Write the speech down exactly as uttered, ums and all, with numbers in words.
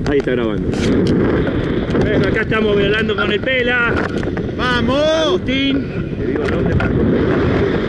Ahí está grabando. Bueno, acá estamos volando con el Pela. ¡Vamos! Agustín. Te digo el nombre para